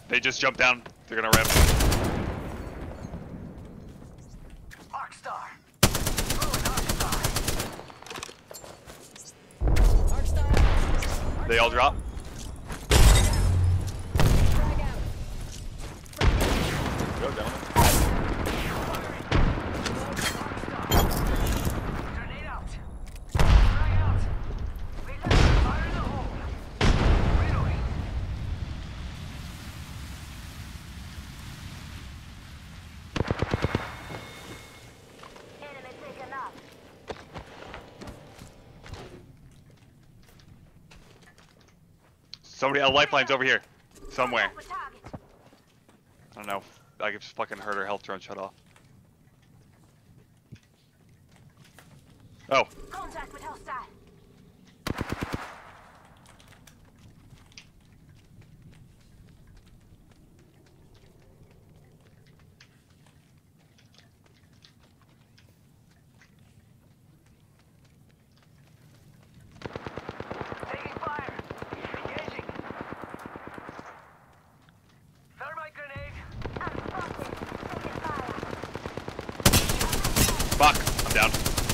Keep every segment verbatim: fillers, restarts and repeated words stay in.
They just jumped down. They're gonna ramp. Arcstar. They all drop. Go down. Grenade out. Frag out. Reload. Fire in the hole. Reloading. Enemy taken up. Somebody, a lifeline's over here, somewhere. For target. I don't know. I just fucking heard her health drone shut off. Oh, Contact with hostile. Taking fire. Engaging. Thermite grenade. I'm spotted. Taking fire. fuck! I'm down.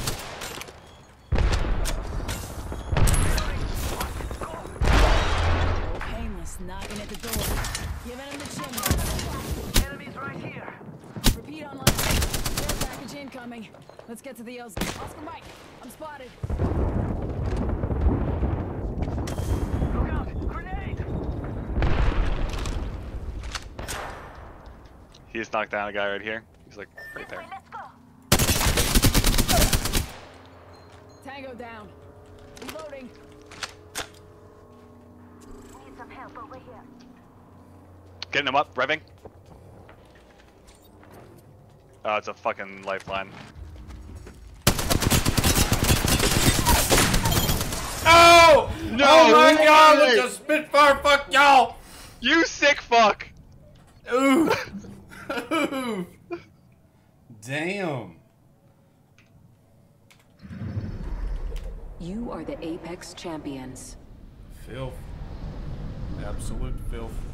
Painless knocking at the door. Giving him the chimney. Enemies right here. Repeat online. Care package incoming. Let's get to the O's. Oscar Mike, I'm spotted. Look out. Grenade. He just knocked down a guy right here. He's like right This way, there. let's go. Tango down. Reloading. Need some help over here. Getting him up, revving. Oh, it's a fucking lifeline. Oh! No Oh my god, way! look, the Spitfire, fuck y'all! You sick fuck! Ooh! Ooh! Damn. You are the Apex champions. Filth. Absolute filth.